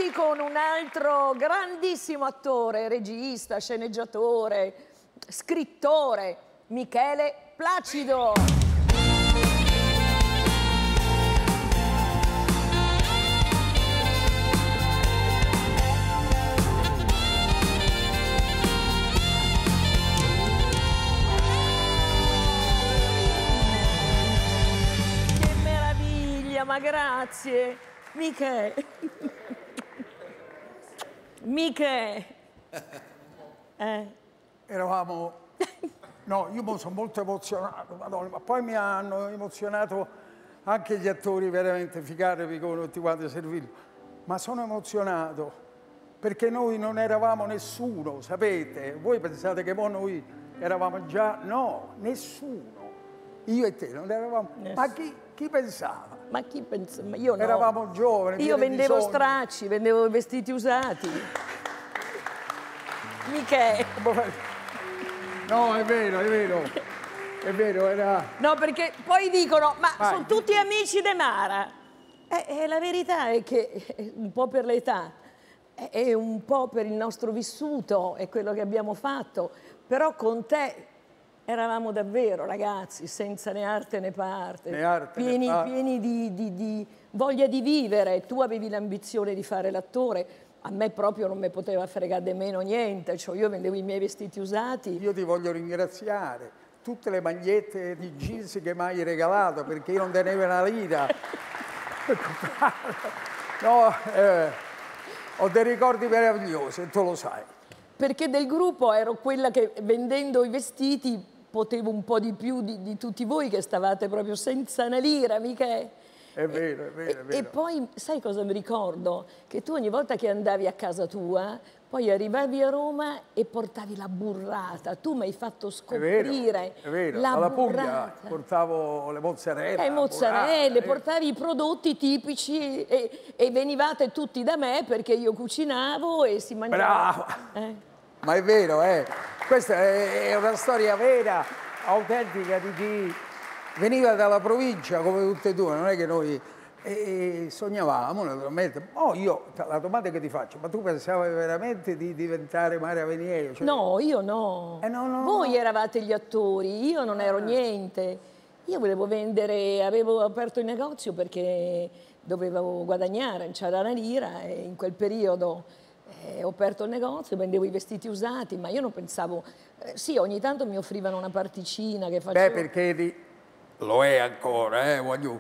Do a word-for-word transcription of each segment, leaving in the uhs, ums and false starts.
avanti con un altro grandissimo attore, regista, sceneggiatore, scrittore, Michele Placido. Che meraviglia, ma grazie, Michele. Michele. Eh. Eravamo... No, io sono molto emozionato, Madonna, ma poi mi hanno emozionato anche gli attori veramente figati come tutti quanti serviti. Ma sono emozionato perché noi non eravamo nessuno, sapete? Voi pensate che poi noi eravamo già... No, nessuno. Io e te non eravamo... Nessuno. Ma chi, chi pensava? Ma chi pensava? Io no. Eravamo giovani. Io vendevo stracci, vendevo vestiti usati. Michele. No, è vero, è vero, è vero, era... No, perché poi dicono, ma Vai. sono tutti amici di Mara. Eh, eh, la verità è che, eh, un po' per l'età, eh, è un po' per il nostro vissuto, è quello che abbiamo fatto, però con te eravamo davvero ragazzi, senza né arte né parte, né arte, pieni, né parte. pieni di, di, di voglia di vivere. Tu avevi l'ambizione di fare l'attore, a me proprio non mi poteva fregare di meno niente, cioè io vendevo i miei vestiti usati. Io ti voglio ringraziare, tutte le magliette di jeans che mi hai regalato, perché io non tenevo una lira. No, eh, ho dei ricordi meravigliosi, tu lo sai. Perché del gruppo ero quella che vendendo i vestiti potevo un po' di più di, di tutti voi che stavate proprio senza una lira, mica... È vero, è vero, è vero. E poi, sai cosa mi ricordo? Che tu ogni volta che andavi a casa tua, poi arrivavi a Roma e portavi la burrata. Tu mi hai fatto scoprire è vero, la alla burrata. Puglia portavo le mozzarelle. Le mozzarelle, burrata, portavi i prodotti tipici e, e venivate tutti da me perché io cucinavo e si mangiava. Brava! Eh? Ma è vero, eh? Questa è una storia vera, autentica di chi... Veniva dalla provincia come tutte e due, non è che noi e sognavamo naturalmente. Oh, io la domanda che ti faccio, ma tu pensavi veramente di diventare Mara Venier? Cioè... No, io no. Eh, no, no Voi no. eravate gli attori, io non ero niente. Io volevo vendere, avevo aperto il negozio perché dovevo guadagnare, non c'era una lira e in quel periodo eh, ho aperto il negozio, vendevo i vestiti usati, ma io non pensavo... Eh, sì, ogni tanto mi offrivano una particina che facevo... Beh, perché... Di... Lo è ancora, eh, voglio...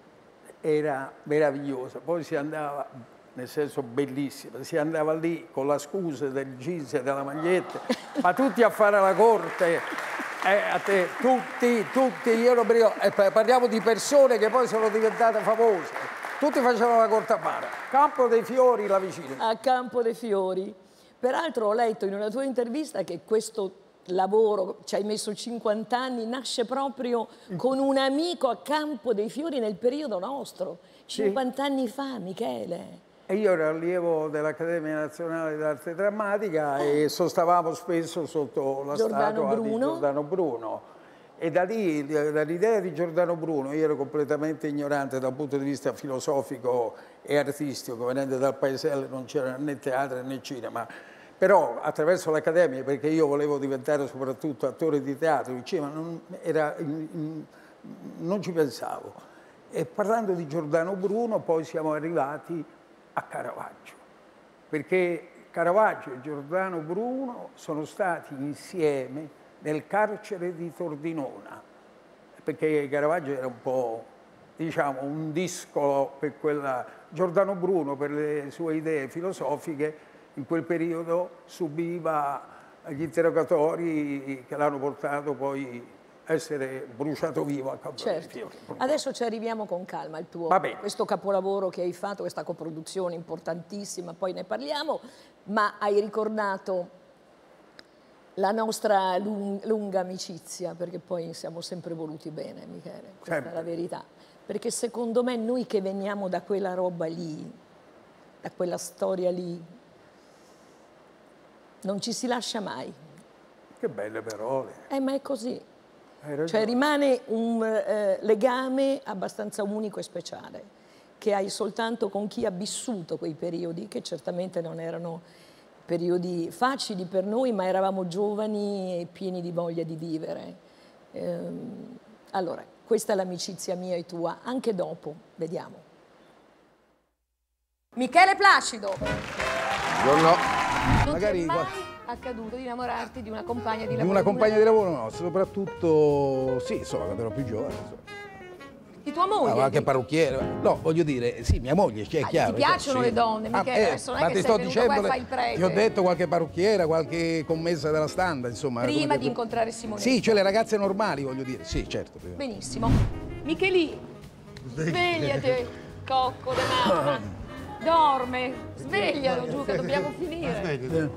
Era meravigliosa, poi si andava, nel senso bellissima, si andava lì con la scusa del jeans e della maglietta, ma tutti a fare la corte, eh, a te, tutti, tutti, io non mi ricordo, eh, parliamo di persone che poi sono diventate famose, tutti facevano la corte a Mara, Campo dei Fiori là vicino. A Campo dei Fiori. Peraltro ho letto in una tua intervista che questo lavoro, ci hai messo cinquanta anni, nasce proprio con un amico a Campo dei Fiori nel periodo nostro, cinquanta sì. anni fa, Michele. E io ero allievo dell'Accademia Nazionale d'Arte Drammatica eh. e sostavamo spesso sotto la Giordano statua Bruno. di Giordano Bruno. E da lì, dall'idea di Giordano Bruno, io ero completamente ignorante dal punto di vista filosofico e artistico, venendo dal paesello non c'era né teatro né cinema. Però attraverso l'Accademia, perché io volevo diventare soprattutto attore di teatro, il cinema non, era, non ci pensavo. E parlando di Giordano Bruno poi siamo arrivati a Caravaggio, perché Caravaggio e Giordano Bruno sono stati insieme nel carcere di Tordinona, perché Caravaggio era un po', diciamo, un discolo per quella... Giordano Bruno per le sue idee filosofiche in quel periodo subiva gli interrogatori che l'hanno portato poi a essere bruciato vivo a Campo dei Fiori. Adesso ci arriviamo con calma al tuo, questo capolavoro che hai fatto, questa coproduzione importantissima, poi ne parliamo, ma hai ricordato la nostra lung lunga amicizia, perché poi siamo sempre voluti bene, Michele, questa sempre. È la verità. Perché secondo me noi che veniamo da quella roba lì, da quella storia lì, non ci si lascia mai. Che belle parole. Eh, ma è così. Cioè rimane un eh, legame abbastanza unico e speciale. che hai soltanto con chi ha vissuto quei periodi, che certamente non erano periodi facili per noi, ma eravamo giovani e pieni di voglia di vivere. Ehm, allora, questa è l'amicizia mia e tua, anche dopo, vediamo. Michele Placido. Buongiorno. Non Magari ti è mai accaduto di innamorarti di una compagna di lavoro? Di una compagna di lavoro no, soprattutto, sì, insomma, quando ero più giovane. Insomma. Di tua moglie? No, anche parrucchiere. No, voglio dire, sì, mia moglie, cioè, è ah, chiaro. Ti piacciono sì. le donne, Michele? Ah, eh, adesso non è ma che ti sei sto venuto dicendo, qua e fai il prete. ti ho detto qualche parrucchiera, qualche commessa della standa, insomma. Prima come di incontrare Simonetta? Sì, cioè le ragazze normali, voglio dire, sì, certo. Benissimo. Michelì, svegliati, cocco di mamma. Dorme, sveglialo giù che dobbiamo finire.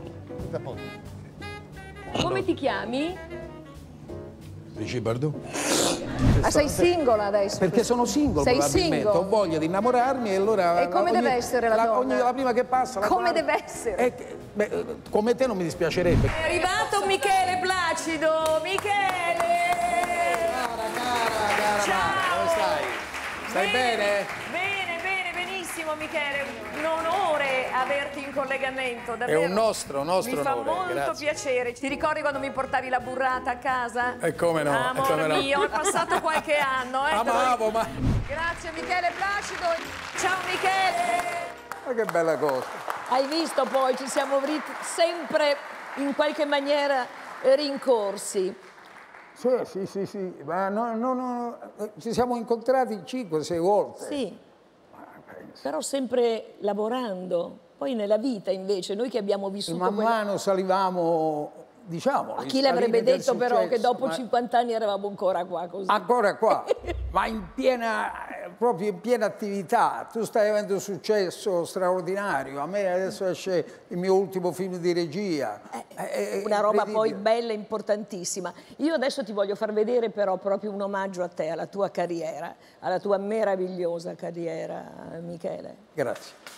Come ti chiami? Dici Bardù? Ah, sei single adesso? Perché sono single, sei probabilmente. Single. Ho voglia di innamorarmi e allora... E come ogni, deve essere la, la donna? ogni, la prima che passa... La come guardo, deve essere? È, beh, come te non mi dispiacerebbe. È arrivato Michele Placido! Michele! Cara, cara, cara. Ciao! Come stai? Stai bene? bene? Bene, bene, benissimo Michele. Un onore averti in collegamento, davvero. È un nostro, nostro mi onore. Mi fa molto grazie. piacere. Ti ricordi quando mi portavi la burrata a casa? E come no? Amor come no. mio, è passato qualche anno. Eh, Amavo, ma... Grazie Michele Placido. Ciao Michele. Ma che bella cosa. Hai visto poi, ci siamo sempre in qualche maniera rincorsi. Sì, sì, sì, sì, ma no, no, no, ci siamo incontrati cinque, sei volte. Sì. Però sempre lavorando. Poi nella vita invece, noi che abbiamo vissuto... Man quella... mano salivamo, diciamo... Ma chi l'avrebbe detto però che dopo ma... cinquanta anni eravamo ancora qua così? Ancora qua, ma in piena, proprio in piena attività. Tu stai avendo un successo straordinario. A me adesso esce il mio ultimo film di regia. Eh, una roba poi bella, importantissima. Io adesso ti voglio far vedere però proprio un omaggio a te, alla tua carriera, alla tua meravigliosa carriera, Michele. Grazie.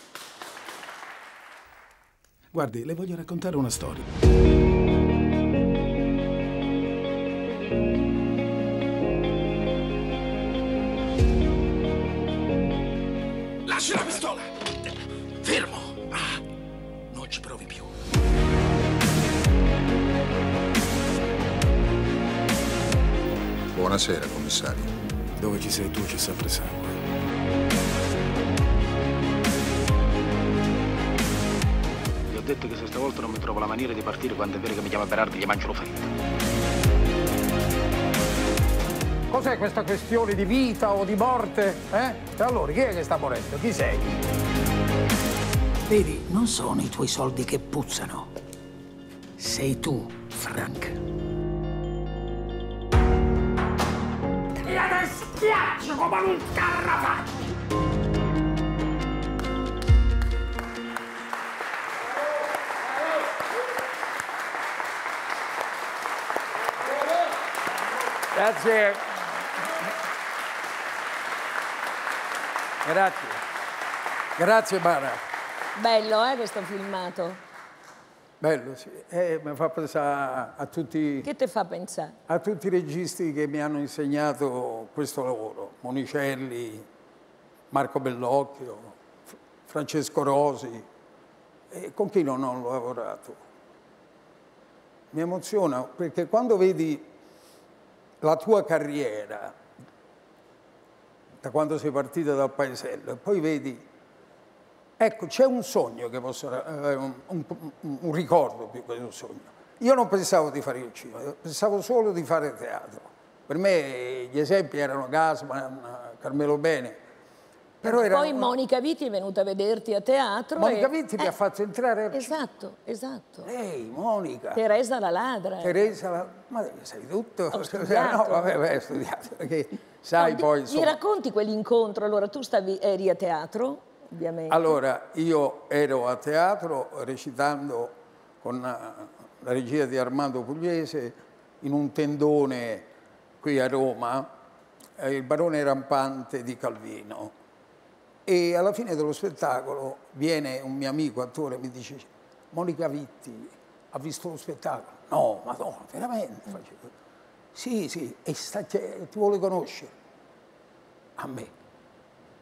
Guardi, le voglio raccontare una storia. Lasci la pistola! Fermo! Ah, non ci provi più. Buonasera, commissario. Dove ci sei tu c'è sempre sangue. Gli ho detto che se stavolta non mi trovo la maniera di partire quando è vero che mi chiama Berardi gli mangio l'offerta. Cos'è questa questione di vita o di morte? Eh? E allora, chi è che sta morendo? Chi sei? Vedi, non sono i tuoi soldi che puzzano. Sei tu, Frank. Via del schiaccio come un carrapaglio! Grazie. Grazie. Grazie, Mara. Bello, eh, questo filmato. Bello, sì. Eh, mi fa pensare a tutti... Che ti fa pensare? A tutti i registi che mi hanno insegnato questo lavoro. Monicelli, Marco Bellocchio, Francesco Rosi. E con chi non ho lavorato? Mi emoziona perché quando vedi la tua carriera, da quando sei partita dal paesello, e poi vedi, ecco, c'è un sogno che posso, eh, un, un, un ricordo più che un sogno. Io non pensavo di fare il cinema, pensavo solo di fare teatro. Per me gli esempi erano Gassman, Carmelo Bene. Però era Poi una... Monica Vitti è venuta a vederti a teatro. Monica e... Vitti mi eh, ha fatto entrare al cinema. Esatto, esatto. Ehi, Monica. Teresa la ladra. Teresa la... Ma sai tutto? Ho studiato. No, vabbè, vabbè, ho studiato. Perché sai no, poi, mi, insomma... mi racconti quell'incontro? Allora, tu stavi, eri a teatro, ovviamente. Allora, io ero a teatro recitando con la regia di Armando Pugliese in un tendone qui a Roma, eh, il Barone Rampante di Calvino. E alla fine dello spettacolo viene un mio amico attore e mi dice: Monica Vitti ha visto lo spettacolo? No, ma no, veramente? Facevo. Sì, sì, e sta, ti vuole conoscere. A me.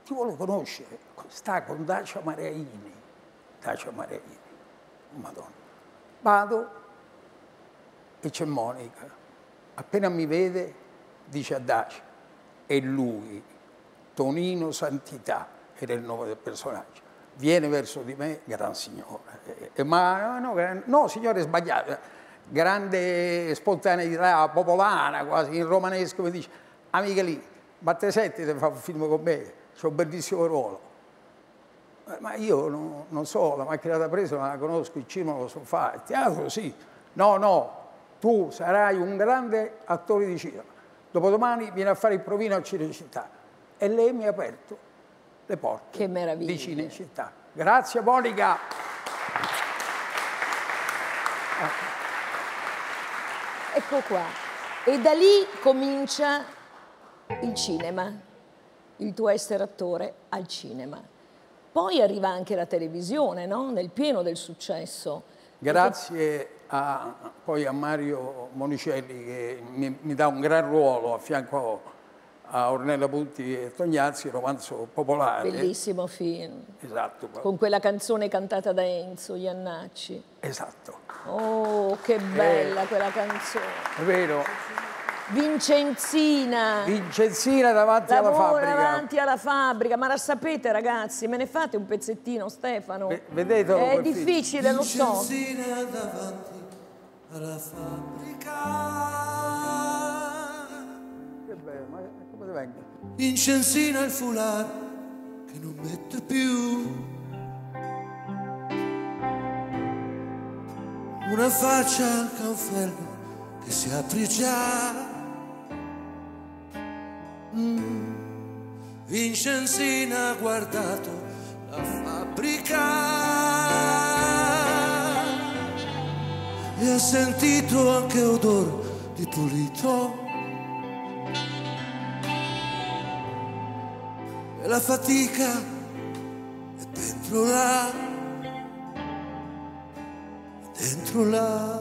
ti vuole conoscere, sta con Dacia Maraini, Dacia Maraini, Madonna. Vado e c'è Monica, appena mi vede dice a Dacia, è lui, Tonino Santità, era il nome del personaggio, viene verso di me, gran signore, eh, ma no, no, no signore sbagliato, grande spontaneità popolana, quasi in romanesco, mi dice, amica lì, ma te senti di fare un film con me, c'è un bellissimo ruolo. Ma io no, non so, la macchina da presa non la conosco, il cinema lo so fare, il teatro sì. No, no, tu sarai un grande attore di cinema. Dopodomani vieni a fare il provino a Cinecittà. E lei mi ha aperto le porte che meraviglia. di Cinecittà. Grazie Monica. Ecco qua. E da lì comincia il cinema, il tuo essere attore al cinema. Poi arriva anche la televisione, no? Nel pieno del successo. Grazie a, poi a Mario Monicelli che mi, mi dà un gran ruolo a fianco a Ornella Putti e Tognazzi, Romanzo popolare. Bellissimo film. Esatto. Con quella canzone cantata da Enzo Iannacci. Esatto. Oh, che bella eh, quella canzone. È vero. Vincenzina. Vincenzina davanti alla fabbrica. davanti alla fabbrica, ma la sapete ragazzi, me ne fate un pezzettino Stefano? V vedete È difficile, lo so. Vincenzina davanti alla fabbrica. Che bello, ma come ti venga? Vincenzina il foulard che non mette più. Una faccia al canfello che si apre già. Mm. Vincenzina ha guardato la fabbrica e ha sentito anche odor di pulito e la fatica è dentro là, è dentro là.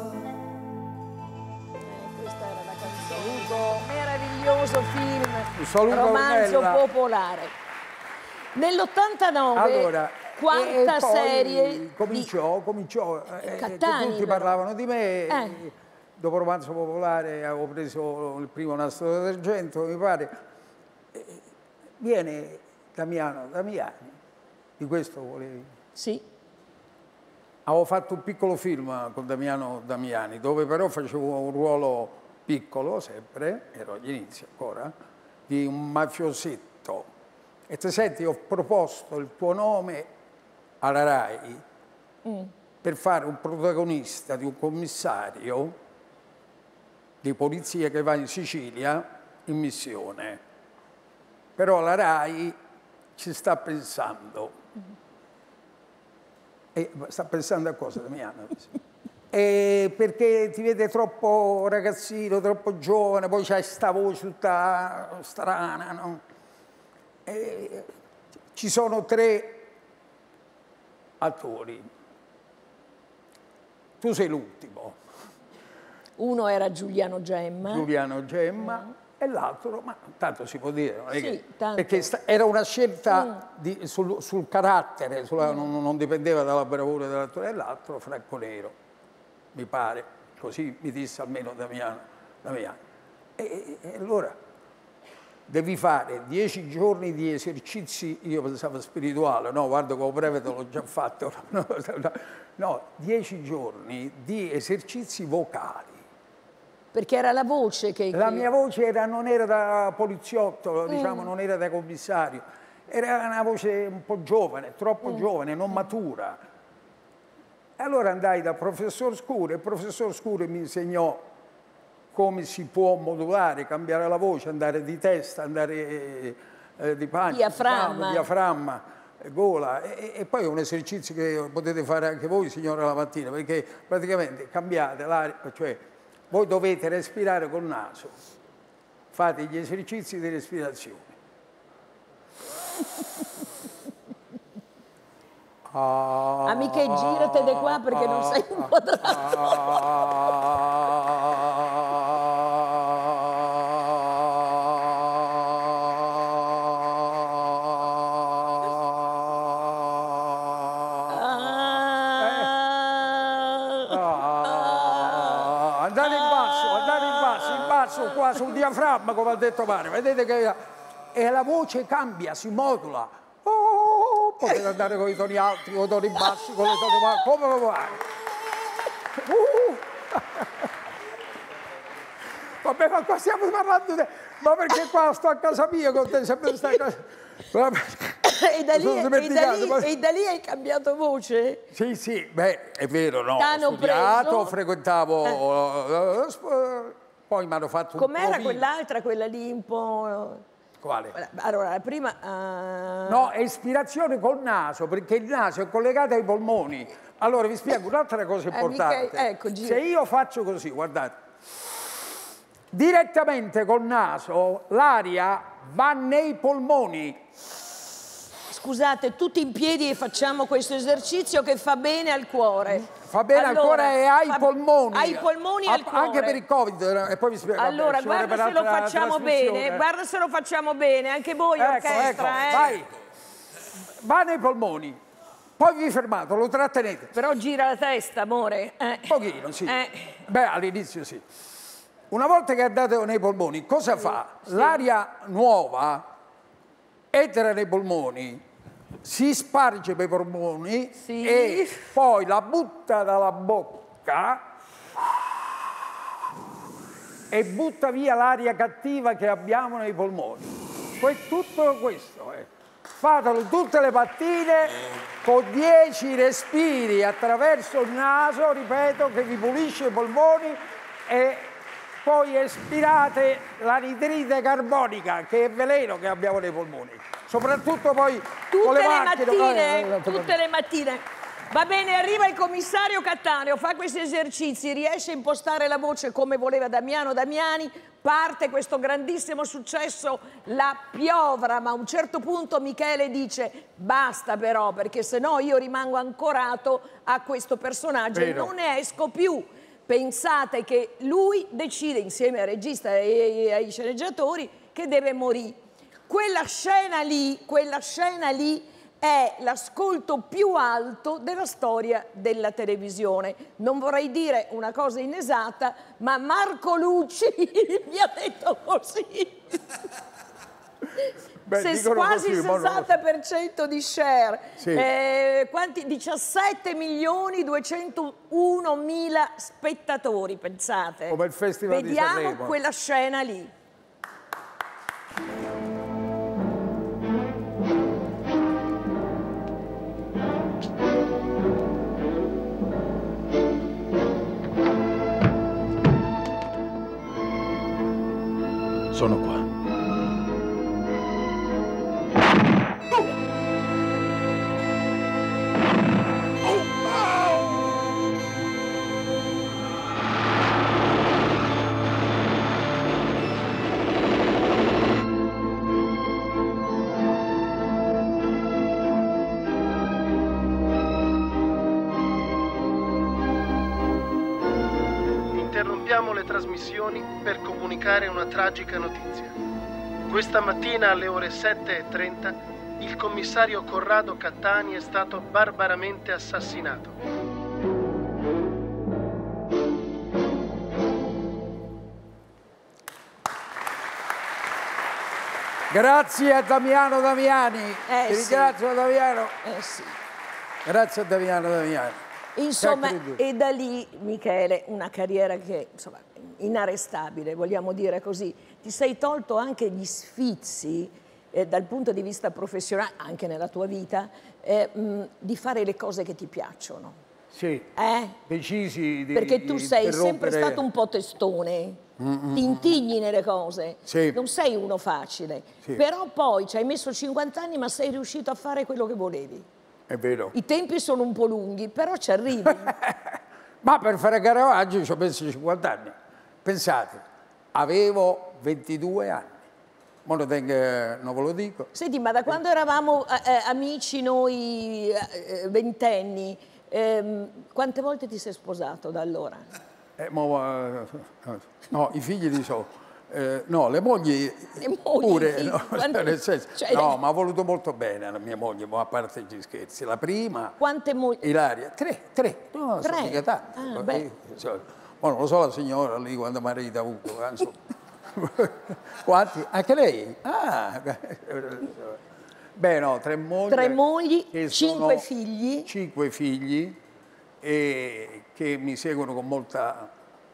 Meraviglioso film, saluto romanzo Ornella. popolare. Nell'ottantanove, allora, quanta e poi serie cominciò, di... cominciò eh, Cattani, tutti però. parlavano di me, Eh. dopo Romanzo popolare avevo preso il primo Nastro d'Argento, mi pare. Eh, viene Damiano Damiani, di questo volevi? Sì. Avevo fatto un piccolo film con Damiano Damiani, dove però facevo un ruolo piccolo, sempre, ero agli inizi ancora, di un mafiosetto. E ti senti, ho proposto il tuo nome alla RAI mm. per fare un protagonista di un commissario di polizia che va in Sicilia in missione. Però la RAI ci sta pensando. Mm. E sta pensando a cosa, Damiano? E perché ti vede troppo ragazzino, troppo giovane, poi c'hai sta voce tutta strana, no? E ci sono tre attori. Tu sei l'ultimo. Uno era Giuliano Gemma. Giuliano Gemma. Mm. E l'altro, ma tanto si può dire, non è sì, che, tanto. perché sta, era una scelta mm. di, sul, sul carattere, sulla, mm. non, non dipendeva dalla bravura dell'attore, e l'altro Franco Nero. Mi pare, così mi disse almeno Damiano. Damiano. E, e allora devi fare dieci giorni di esercizi, io pensavo spirituale, no, guarda come breve te l'ho già fatto, no, no, dieci giorni di esercizi vocali. Perché era la voce che... La mia voce era, non era da poliziotto, mm. diciamo, non era da commissario, era una voce un po' giovane, troppo mm. giovane, non matura. E allora andai dal professor Scuri, e il professor Scuri mi insegnò come si può modulare, cambiare la voce, andare di testa, andare eh, di pancia, diaframma, diaframma gola. E, e poi è un esercizio che potete fare anche voi, signora, la mattina, perché praticamente cambiate l'aria, cioè voi dovete respirare col naso, fate gli esercizi di respirazione. Ah, Amiche, girate di qua perché non sei inquadrato. basso qua sul diaframma, come ha detto Mario, vedete che e la voce cambia, si modula. Oh, potete andare con i toni alti, con i toni bassi, con le toni bassi, come lo vuoi. Uh. Vabbè, ma qua stiamo parlando di... Ma perché qua sto a casa mia con te, sempre stai a casa... E da, lì, e, da lì, ma... e da lì hai cambiato voce? Sì, sì, beh, è vero, no. T'hanno Ho studiato, preso? frequentavo... Eh. Poi mi hanno fatto un com'era quell'altra, quella lì un po'... Quale? Allora, la prima... Uh... No, è ispirazione col naso, perché il naso è collegato ai polmoni. Allora, vi spiego un'altra cosa importante. Eh, ecco, se io faccio così, guardate, direttamente col naso l'aria va nei polmoni. Scusate, tutti in piedi e facciamo questo esercizio che fa bene al cuore. Fa bene allora, al cuore e ai fa, polmoni. Ai polmoni e al cuore. Anche per il Covid. E poi vi spiego. Allora, vabbè, guarda se lo facciamo bene, guarda se lo facciamo bene, anche voi ecco, orchestra, ecco, eh. Vai. Va nei polmoni. Poi vi fermate, lo trattenete. Però gira la testa, amore. Eh. Un pochino, sì. Eh. Beh, all'inizio sì. Una volta che andate nei polmoni, cosa sì, fa? Sì. L'aria nuova entra nei polmoni, si sparge per i polmoni sì. e poi la butta dalla bocca e butta via l'aria cattiva che abbiamo nei polmoni. Poi tutto questo, eh. Fatelo tutte le mattine con dieci respiri attraverso il naso, ripeto, che vi pulisce i polmoni e poi espirate l'anidride carbonica, che è veleno che abbiamo nei polmoni. Soprattutto poi tutte con le, le macchine, mattine, eh, tutte le mattine. Va bene, arriva il commissario Cattaneo, fa questi esercizi, riesce a impostare la voce come voleva Damiano Damiani, parte questo grandissimo successo, la piovra, ma a un certo punto Michele dice basta però, perché sennò io rimango ancorato a questo personaggio Vero. e non ne esco più. Pensate che lui decide insieme al regista e ai sceneggiatori che deve morire. Quella scena lì, quella scena lì è l'ascolto più alto della storia della televisione. Non vorrei dire una cosa inesatta, ma Marco Lucci mi ha detto così. Beh, Se quasi il sessanta per cento di share, sì. eh, quanti? diciassette milioni duecentouno mila spettatori, pensate. Come il Festival Vediamo di Sanremo. quella scena lì. Sono qua. Interrompiamo le trasmissioni per comunicare una tragica notizia. Questa mattina alle ore sette e trenta il commissario Corrado Cattani è stato barbaramente assassinato. Grazie a Damiano Damiani. Eh, Ti sì. ringrazio Damiano. Eh sì. Grazie a Damiano Damiani. Insomma, e da lì, Michele, una carriera che, insomma, inarrestabile, vogliamo dire così. Ti sei tolto anche gli sfizi eh, dal punto di vista professionale, anche nella tua vita, eh, mh, di fare le cose che ti piacciono. Sì, eh? decisi di Perché tu di sei interrompere... sempre stato un po' testone, Mm-mm. ti intigni nelle cose, sì. non sei uno facile, sì. però poi ci hai messo cinquanta anni ma sei riuscito a fare quello che volevi. È vero. I tempi sono un po' lunghi, però ci arrivi. Ma per fare Caravaggio ci ho messo cinquanta anni. Pensate, avevo ventidue anni. Mo non, tengo, non ve lo dico. Senti, ma da quando eravamo eh, amici noi eh, ventenni, eh, quante volte ti sei sposato da allora? Eh, mo, eh, no, i figli di so. Eh, no, le mogli, le mogli pure, sì. no, Quante... nel senso, cioè, no, le... ma ha voluto molto bene la mia moglie, ma a parte gli scherzi. La prima, quante mogli? Ilaria, tre, tre, no, tre? sono mica tante. Ah, beh. Oh, non lo so la signora lì quando marita ha avuto. Quanti? Anche lei? Ah, beh no, tre mogli. Tre mogli, cinque sono figli. Cinque figli e che mi seguono con molta...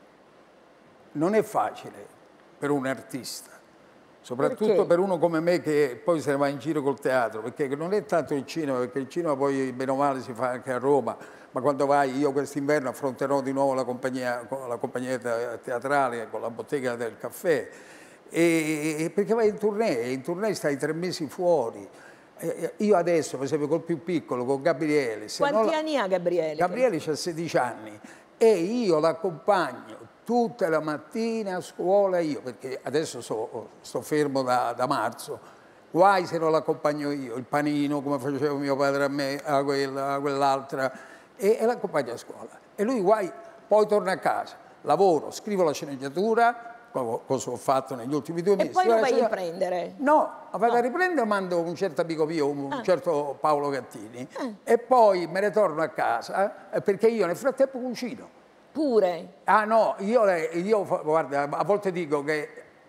Non è facile per un artista, soprattutto perché? Per uno come me che poi se ne va in giro col teatro, perché non è tanto il cinema, perché il cinema poi bene o male si fa anche a Roma, ma quando vai, io quest'inverno affronterò di nuovo la compagnia, la compagnia teatrale con la bottega del caffè, e, e perché vai in tournée, in tournée stai tre mesi fuori. E io adesso, per esempio, col più piccolo, con Gabriele... Se Quanti la... anni ha Gabriele? Gabriele ha sedici anni e io l'accompagno tutta la mattina a scuola io, perché adesso sto, sto fermo da, da marzo, guai se non l'accompagno io, il panino come faceva mio padre a me, a quella, a quell'altra, e, e l'accompagno a scuola. E lui guai, poi torna a casa, lavoro, scrivo la sceneggiatura, cosa ho fatto negli ultimi due mesi. E poi lo vai a riprendere? No, vado no. a riprendere, mando un certo amico mio, un ah. certo Paolo Gattini, ah. e poi me ne torno a casa, eh, perché io nel frattempo cucino. Pure? Ah no, io, io guarda, a volte dico che,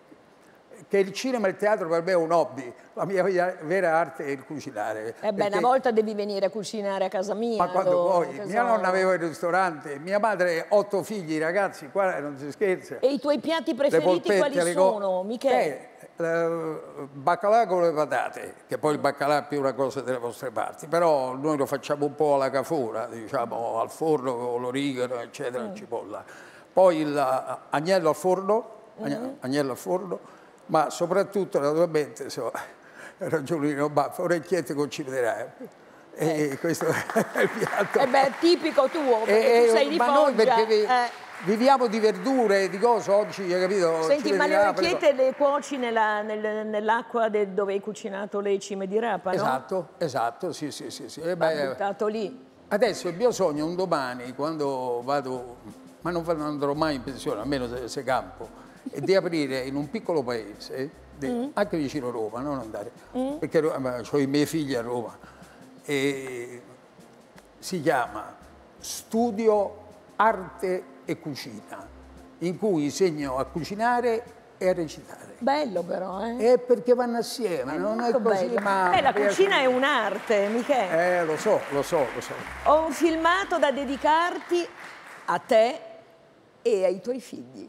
che il cinema e il teatro per me è un hobby, la mia vera arte è il cucinare. Eh beh, una volta devi venire a cucinare a casa mia. Ma quando lo, vuoi, mia so... nonna aveva il ristorante, mia madre otto figli, ragazzi, qua non si scherza. E i tuoi piatti preferiti quali sono, Michele? Eh, baccalà con le patate, che poi il baccalà è più una cosa delle vostre parti, però noi lo facciamo un po' alla cafora, diciamo al forno con l'origano, eccetera, mm. cipolla. Poi l'agnello al forno, mm. agnello al forno, ma soprattutto naturalmente, so, ragionino baffo, orecchiette con cipiterai. E eh. questo è il piatto. E beh, è tipico tuo, perché e, tu sei di ma Foggia. Noi perché vi, eh. viviamo di verdure, di cose oggi, hai capito? Senti, ma le orecchiette le cuoci nella, nel, nell'acqua dove hai cucinato le cime di rapa, no? Esatto, esatto, sì, sì, sì. sì. E beh, buttato lì. Adesso il mio sogno un domani, quando vado, ma non andrò mai in pensione, almeno se, se campo, è di aprire in un piccolo paese, di, mm. anche vicino a Roma, non andare, mm. perché ho i miei figli a Roma, e si chiama Studio Arte e Cucina, in cui insegno a cucinare e a recitare. Bello però, eh? È perché vanno assieme, è non è così, bello. Ma... Eh, la cucina è un'arte, Michele. Eh, lo so, lo so, lo so. Ho un filmato da dedicarti a te e ai tuoi figli.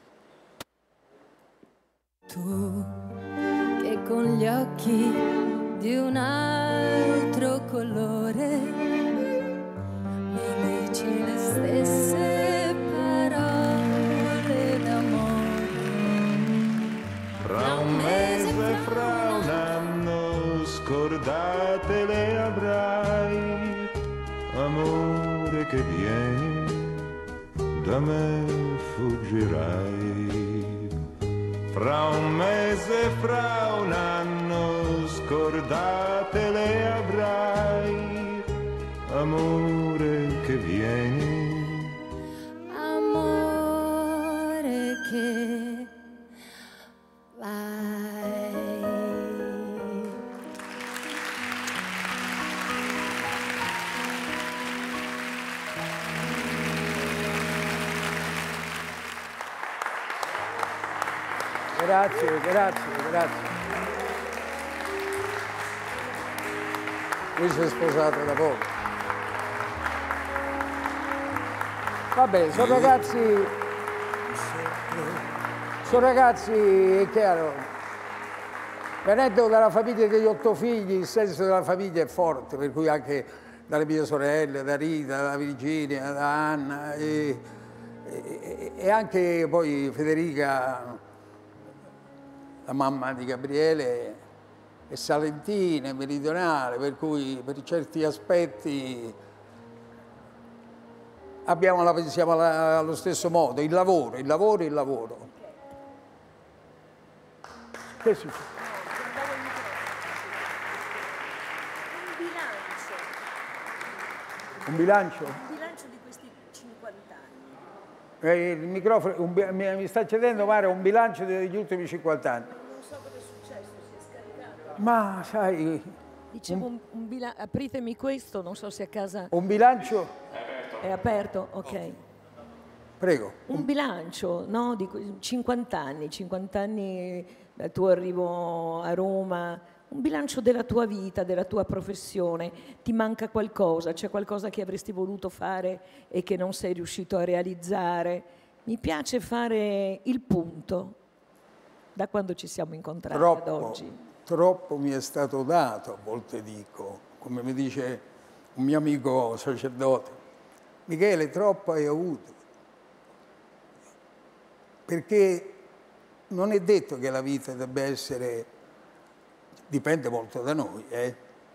Tu, che con gli occhi di un altro colore mi dici le stesse parole d'amore. Fra un mese, fra un anno, scordate le avrai, amore che vieni, da me fuggirai. Fra un mese, fra un anno, scordate le avrai, amore che vieni. Amore che vai. Grazie, grazie, grazie. Lui si è sposato da poco. Vabbè, sono ragazzi, sono ragazzi, è chiaro, venendo dalla famiglia degli otto figli, il senso della famiglia è forte, per cui anche dalle mie sorelle, da Rita, da Virginia, da Anna, e, e, e anche poi Federica, la mamma di Gabriele, è salentina, è meridionale, per cui per certi aspetti abbiamo la pensiamo alla, allo stesso modo, il lavoro, il lavoro, il lavoro. Che succede? Un bilancio. Un bilancio? Un bilancio di questi cinquanta anni. Eh, il microfono, un, mi, mi sta chiedendo Mario un bilancio degli ultimi cinquanta anni. Non so cosa è successo, si è scaricato. Ma sai... Dicevo, un, un bilancio, apritemi questo, non so se a casa... Un bilancio... È aperto, ok. Prego. Un bilancio, no? Di cinquanta anni, cinquanta anni dal tuo arrivo a Roma, un bilancio della tua vita, della tua professione. Ti manca qualcosa? C'è qualcosa che avresti voluto fare e che non sei riuscito a realizzare? Mi piace fare il punto da quando ci siamo incontrati troppo, ad oggi. Troppo mi è stato dato, a volte dico, come mi dice un mio amico sacerdote, Michele, troppo hai avuto. Perché non è detto che la vita debba essere, dipende molto da noi, eh?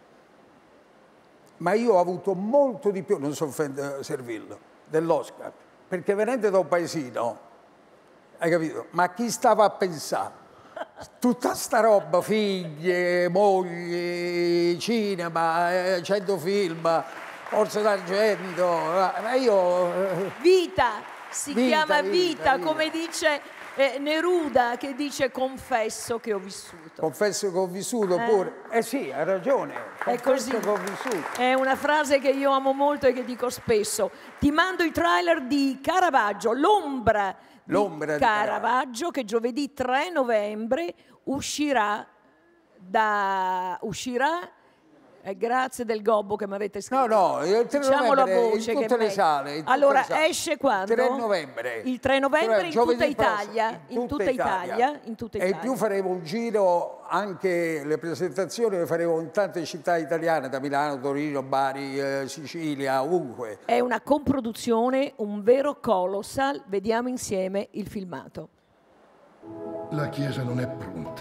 Ma io ho avuto molto di più, non so offendere Servillo, dell'Oscar, perché venendo da un paesino, hai capito? Ma chi stava a pensare? Tutta sta roba, figlie, mogli, cinema, cento film, Orso d'Argento, ma io... Vita! Si vita, chiama vita, vita, vita. come dice eh, Neruda, che dice confesso che ho vissuto. Confesso che ho vissuto eh. pure. Eh sì, hai ragione. È così. Che ho vissuto. È una frase che io amo molto e che dico spesso. Ti mando il trailer di Caravaggio, L'ombra di, L'ombra di Caravaggio, Caravaggio, che giovedì tre novembre uscirà da... uscirà... Eh, grazie del gobbo che mi avete scritto. No, no, il tre diciamolo a novembre voce. in tutte che le me... sale. In allora, tutte le sale. esce quando? tre novembre. Il tre novembre in tutta Italia. Prossimo, in tutta Italia. Italia. In tutta e Italia. in più faremo un giro, anche le presentazioni le faremo in tante città italiane, da Milano, Torino, Bari, eh, Sicilia, ovunque. È una comproduzione, un vero colossal. Vediamo insieme il filmato. La Chiesa non è pronta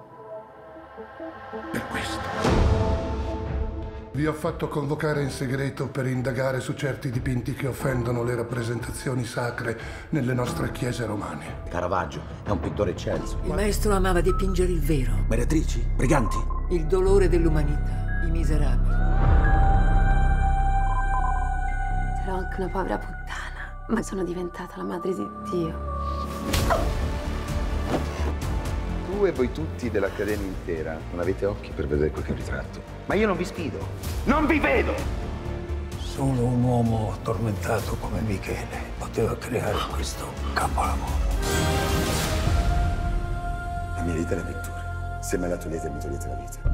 per questo. Vi ho fatto convocare in segreto per indagare su certi dipinti che offendono le rappresentazioni sacre nelle nostre chiese romane. Caravaggio è un pittore eccelso. Il maestro amava dipingere il vero. Meretrici, briganti. Il dolore dell'umanità, i miserabili. Ero anche una povera puttana, ma sono diventata la madre di Dio. Tu e voi tutti dell'Accademia intera non avete occhi per vedere quel che ritratto. Ma io non vi sfido. Non vi vedo! Solo un uomo tormentato come Michele poteva creare questo capolavoro. La mia vita è la pittura. Se me la togliete, mi togliete la vita.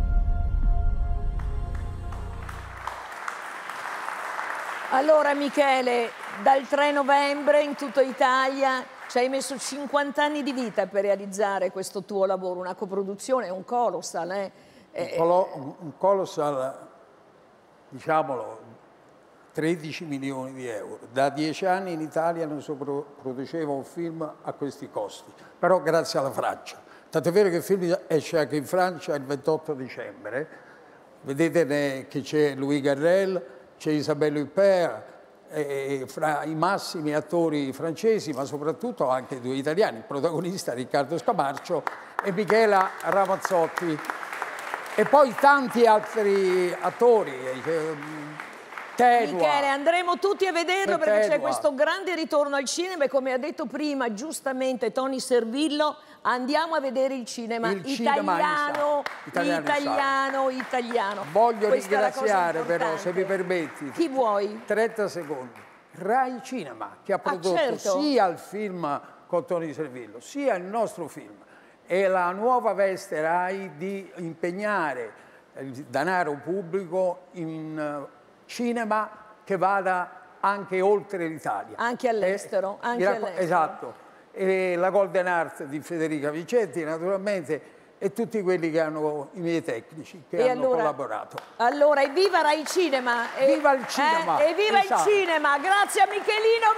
Allora, Michele, dal tre novembre in tutta Italia ci hai messo cinquanta anni di vita per realizzare questo tuo lavoro, una coproduzione, un colossal, eh? Un, colo un, un colossal, diciamolo, tredici milioni di euro. Da dieci anni in Italia non si produceva un film a questi costi, però grazie alla Francia. Tant'è vero che il film esce anche in Francia il ventotto dicembre. Vedete che c'è Louis Garrel, c'è Isabelle Huppert, e fra i massimi attori francesi, ma soprattutto anche due italiani, il protagonista Riccardo Scamarcio e Michela Ramazzotti. E poi tanti altri attori. Tenua. Michele, andremo tutti a vederlo perché c'è questo grande ritorno al cinema e come ha detto prima giustamente Tony Servillo, andiamo a vedere il cinema il italiano, cinema italiano, italiano, italiano. Voglio Questa ringraziare però, se mi permetti, chi vuoi? trenta secondi, Rai Cinema, che ha prodotto ah, certo. sia il film con Tony Servillo, sia il nostro film. E la nuova veste Rai di impegnare il denaro pubblico in cinema che vada anche oltre l'Italia. Anche all'estero. Eh, anche all'estero. Esatto. E la Golden Art di Federica Vicenti, naturalmente, e tutti quelli che hanno i miei tecnici che e hanno allora, collaborato. Allora, evviva Rai Cinema! E, viva il cinema! Eh, evviva esatto. il cinema! Grazie a Michelino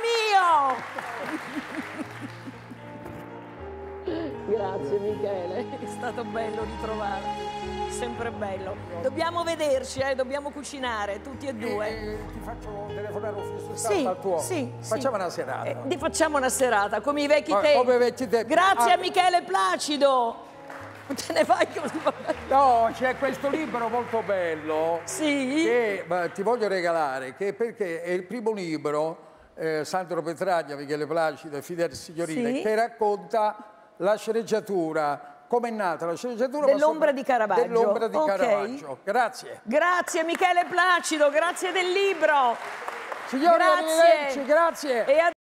mio! Grazie Michele, è stato bello ritrovarti. Sempre bello. Dobbiamo vederci, eh? Dobbiamo cucinare tutti e due. E, e ti faccio telefonare ufficio sì, al tuo. Sì, facciamo sì. una serata. Eh, ti facciamo una serata come i vecchi Ma, tempi. Come vecchi tempi. Grazie ah. a Michele Placido. Te ne vai così. No, c'è questo libro molto bello. Sì. Che beh, ti voglio regalare, che perché è il primo libro, eh, Sandro Petraglia, Michele Placido e Fidel Signorile, sì. che racconta la sceneggiatura. Come è nata la sceneggiatura? Dell'ombra di Caravaggio. Dell'ombra di okay. Caravaggio. Grazie. Grazie Michele Placido, grazie del libro. Signori, grazie. Grazie. E